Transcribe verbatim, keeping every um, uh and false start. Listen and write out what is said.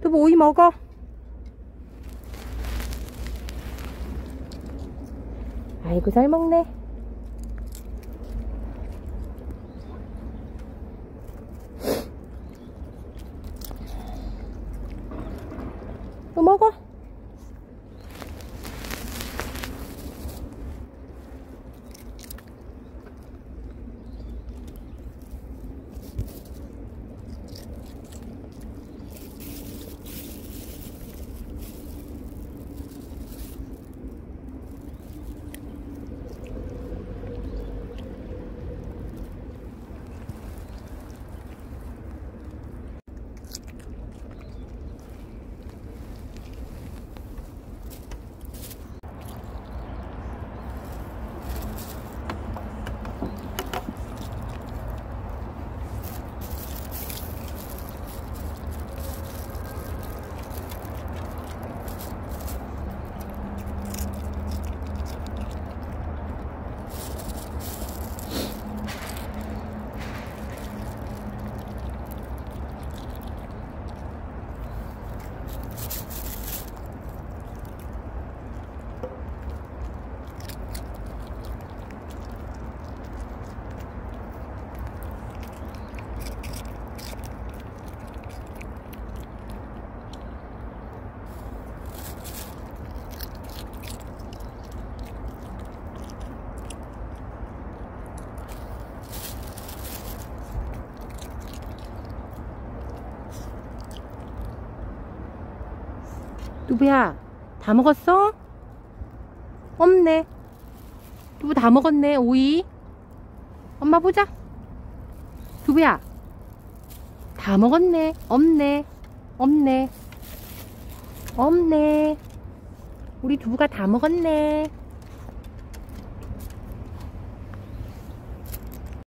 두부 오이 먹어. 아이고 잘 먹네. 또 먹어. 두부야, 다 먹었어? 없네. 두부 다 먹었네. 오이. 엄마 보자. 두부야, 다 먹었네. 없네. 없네. 없네. 우리 두부가 다 먹었네.